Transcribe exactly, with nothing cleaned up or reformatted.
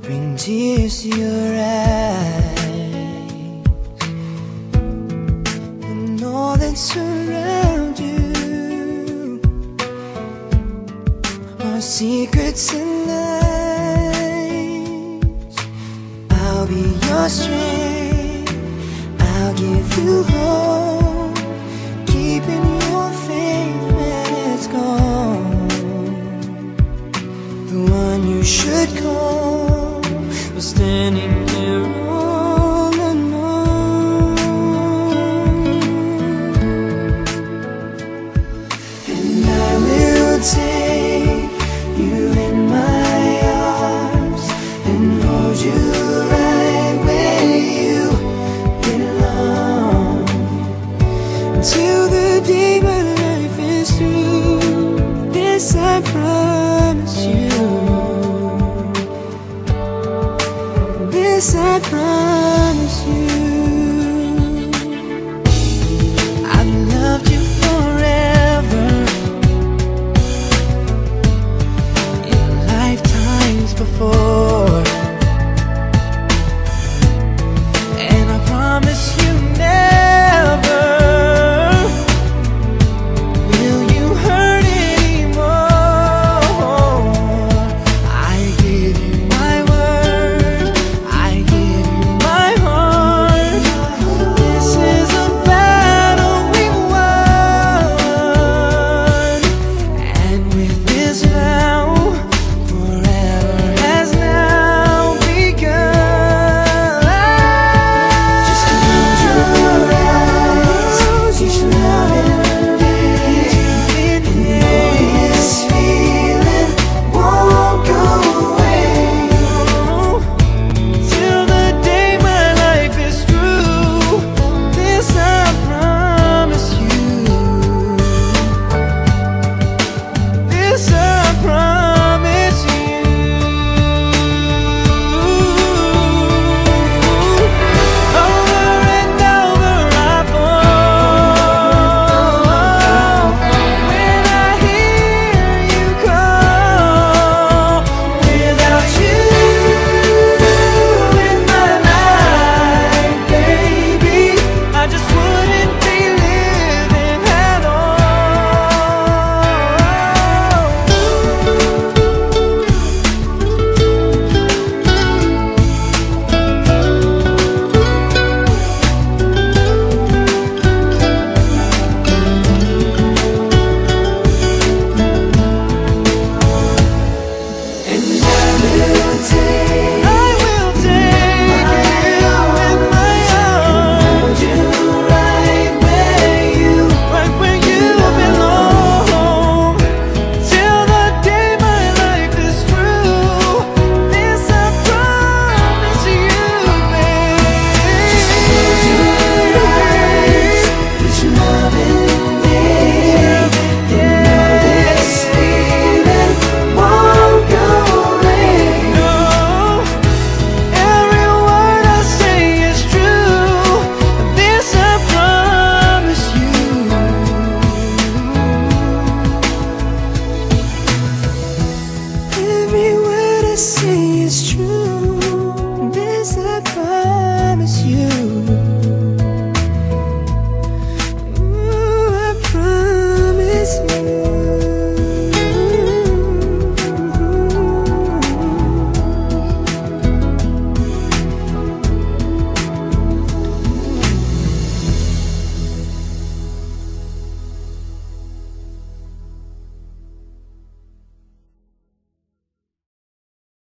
bring tears to your eyes, and all that surround you are secrets and lies. I'll be your strength, I'll give you hope, keeping your faith when it's gone. The one you should call was standing there all alone. And I will take you in my arms and hold you right where you belong, until the day my life is through. This I promise you, this I promise you. I've loved you forever, in lifetimes before, and I promise you never will you hurt anymore. I give you my word, I give you my heart. This is a battle we won, and with this vow, forever has now begun. Just close your eyes, each love and day, and know this feeling won't go away, till the day my life is through. This I promise you, this I promise you. Over and over I fall when I hear you call. Without you in my life, baby, I just wouldn't be living at all. And I will take, I will take you in my arms, hold you right where you, right where you belong, till the day my life is through. This I promise you, babe. Just close your eyes, each loving day, and know this feeling won't go away. No, every word I say is true. This I promise you. Every word I say is true.